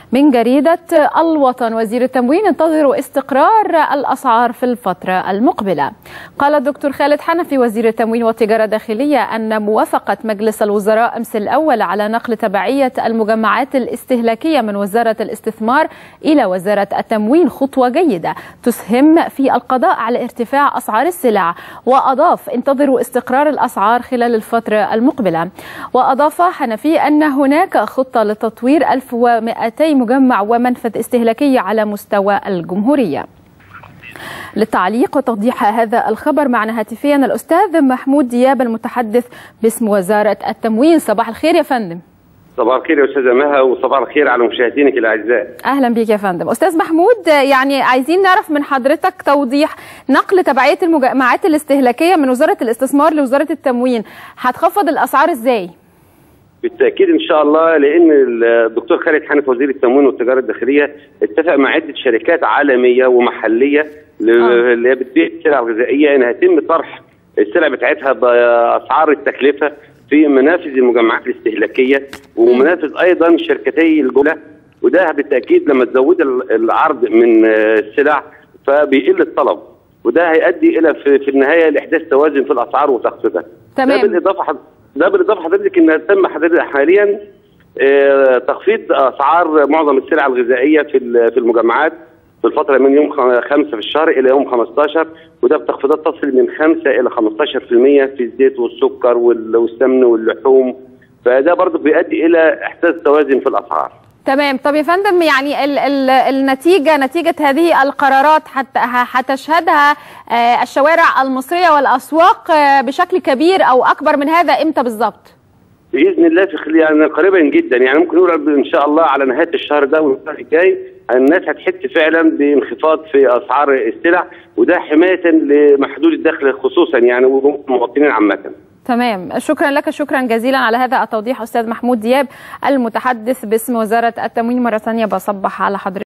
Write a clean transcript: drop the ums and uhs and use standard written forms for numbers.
من جريدة الوطن: وزير التموين ينتظر استقرار الأسعار في الفترة المقبلة. قال الدكتور خالد حنفي وزير التموين والتجارة الداخلية أن موافقة مجلس الوزراء أمس الأول على نقل تبعية المجمعات الاستهلاكية من وزارة الاستثمار إلى وزارة التموين خطوة جيدة تسهم في القضاء على ارتفاع أسعار السلع. وأضاف: انتظروا استقرار الأسعار خلال الفترة المقبلة. وأضاف حنفي أن هناك خطة لتطوير 1200 مجمع ومنفذ استهلاكي على مستوى الجمهورية. للتعليق وتوضيح هذا الخبر معنا هاتفيا الأستاذ محمود دياب المتحدث باسم وزارة التموين. صباح الخير يا فندم. صباح الخير يا أستاذة مها، وصباح الخير على مشاهدينك الأعزاء. أهلا بك يا فندم. أستاذ محمود، يعني عايزين نعرف من حضرتك توضيح نقل تبعية المجمعات الاستهلاكية من وزارة الاستثمار لوزارة التموين هتخفض الأسعار إزاي؟ بالتأكيد إن شاء الله، لأن الدكتور خالد حنفي وزير التموين والتجارة الداخلية اتفق مع عدة شركات عالمية ومحلية اللي هي بتبيع السلع الغذائية إنها يتم طرح السلع بتاعتها بأسعار التكلفة في منافذ المجمعات الاستهلاكية ومنافذ أيضا شركتي الجملة، وده بالتأكيد لما تزود العرض من السلع فبيقل الطلب، وده هيؤدي إلى في النهاية لإحداث توازن في الأسعار وتخفيضها. تمام. ده بالإضافة حضرتك إن تم حاليا تخفيض أسعار معظم السلع الغذائية في المجمعات في الفترة من يوم 5 في الشهر إلى يوم 15، وده بتخفيضات تصل من 5 إلى 15% في الزيت والسكر والسمن واللحوم، فده برضه بيؤدي إلى إحداث توازن في الأسعار. تمام. طب يا فندم، يعني نتيجة هذه القرارات هتشهدها الشوارع المصرية والأسواق بشكل كبير أو أكبر من هذا إمتى بالظبط؟ بإذن الله في يعني قريبا جدا، يعني ممكن نقول إن شاء الله على نهاية الشهر ده والشهر الجاي الناس هتحس فعلا بانخفاض في أسعار السلع، وده حماية لمحدود الدخل خصوصا يعني والمواطنين عامة. تمام. شكرا لك، شكرا جزيلا على هذا التوضيح أستاذ محمود دياب المتحدث باسم وزارة التموين. مرة ثانية بصبح على حضرتك.